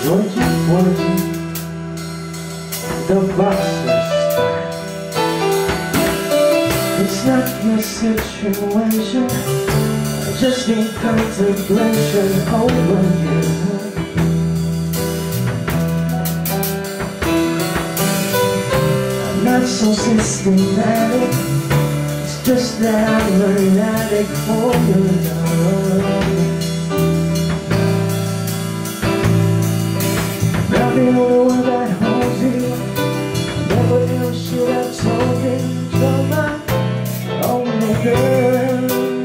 Would you, the boxer's style. It's not your situation, I just need contemplation over you. I'm not so systematic, it's just that I'm an addict for your love. Not the only one that holds you, never ever should have told you you're my only girl.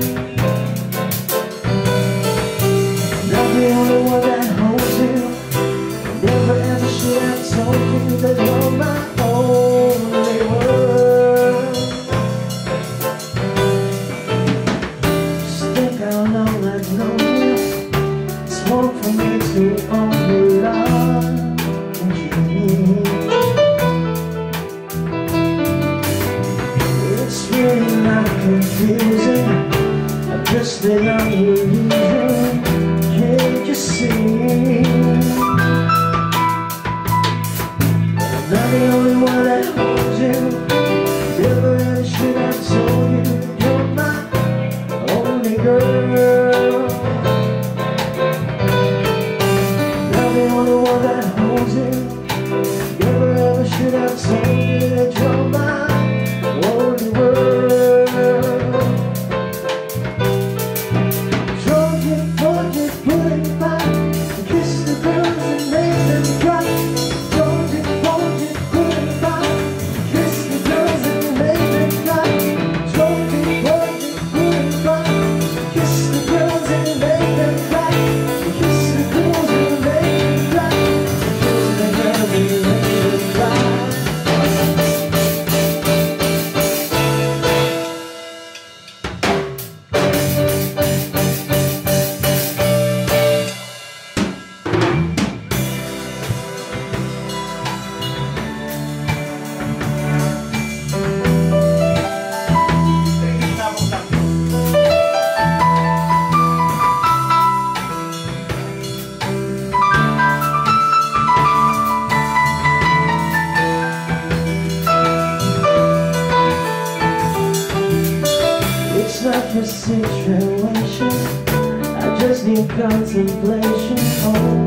Not the only one that holds you, never ever should have told you that you're my only world. Just think how long I've known you, it's more for me to only love. It's really not confusing, I'm just an illusion, can't you see? I'm not the only one that holds you, never ever should have told you you're my only girl. Not the only one that holds you, never ever should have told you that you're my only world. Told you, put it back, kiss the girls and make them cry. Told you, put it back, kiss the girls and make them cry. Told you, put it back, kiss the girls and make them cry. Kiss the girls and make them cry. Kiss the girls and make them cry. It's not your situation, I just need contemplation.